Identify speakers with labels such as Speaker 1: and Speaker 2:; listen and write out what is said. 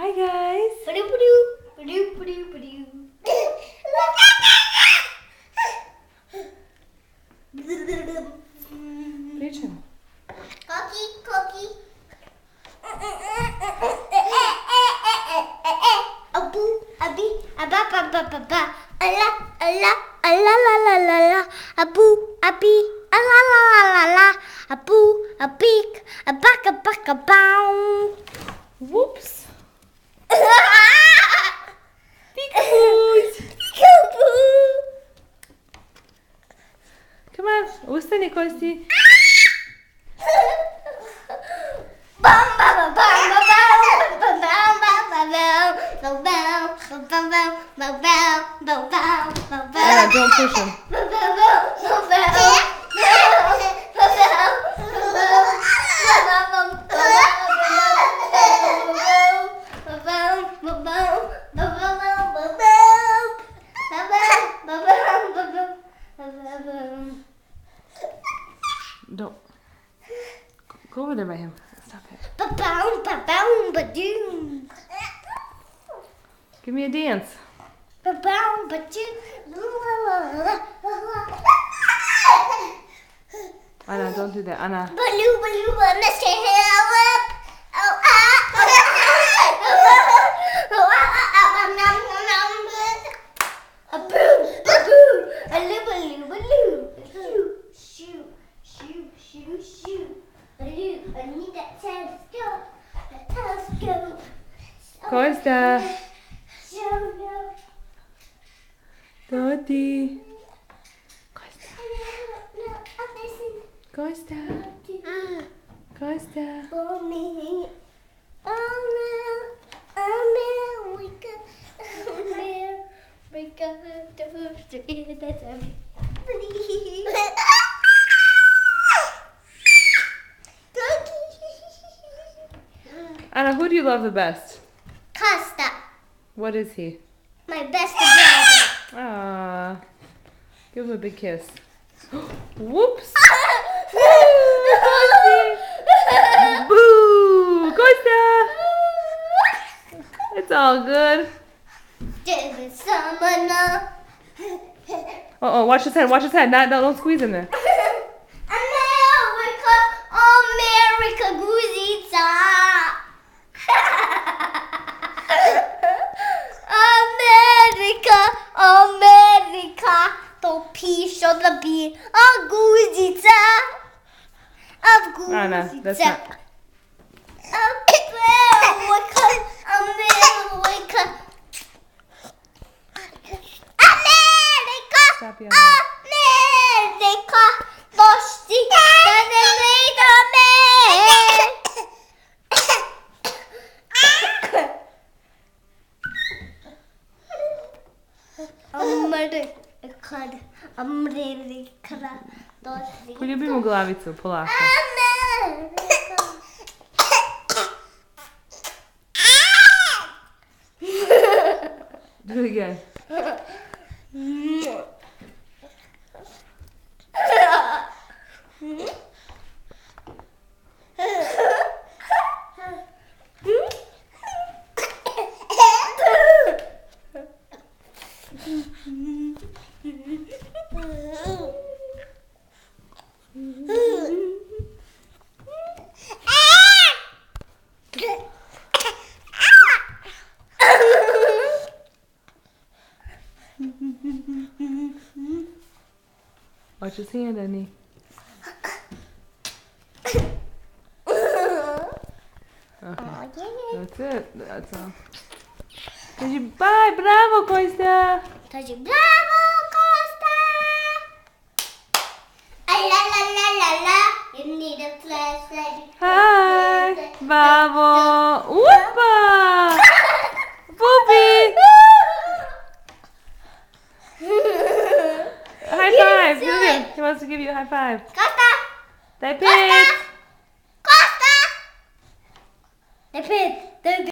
Speaker 1: Hi guys. Pričam.
Speaker 2: Koki, Koki. Abu, abi, aba, ba, ba, ba, ba. Ala, ala, ala, la, la, la, la. Abu, abi, ala, la, la, la, la. Abu, abik, abaka, baka, bow.
Speaker 1: Whoops. Peekaboo. Come on, ustani Kosti. Anna, don't push him. Don't. Go over there by him. Stop it. Give me a dance. Anna, don't do that. Anna.
Speaker 2: I need that telescope. That telescope.
Speaker 1: Kosta.
Speaker 2: So
Speaker 1: Toti.
Speaker 2: no,
Speaker 1: Kosta. Kosta.
Speaker 2: for me.
Speaker 1: Anna, who do you love the best?
Speaker 2: Costa,
Speaker 1: What is he?
Speaker 2: my best brother.
Speaker 1: Ah, give him a big kiss. Whoops! Boo! Kosta! It's all good. Uh-oh, watch his head, watch his head. Don't squeeze him there.
Speaker 2: America, Guzica. America, to pisze the B of Guzica. Of Guzica.
Speaker 1: Anna, that's not...
Speaker 2: America.
Speaker 1: Stop yelling.
Speaker 2: America, dości, Amerika, dości.
Speaker 1: Poljubi mu glavicu, polako. Do it again. Watch his hand, Annie. Okay. That's it. That's all. Bye, bravo, Kosta.
Speaker 2: Bravo, Costa! La la la la la. You need a flashlight.
Speaker 1: Hi, bravo. Whoopa! Boopy! High five. Give him. He wants to give you a high five.
Speaker 2: Costa!
Speaker 1: Say peace.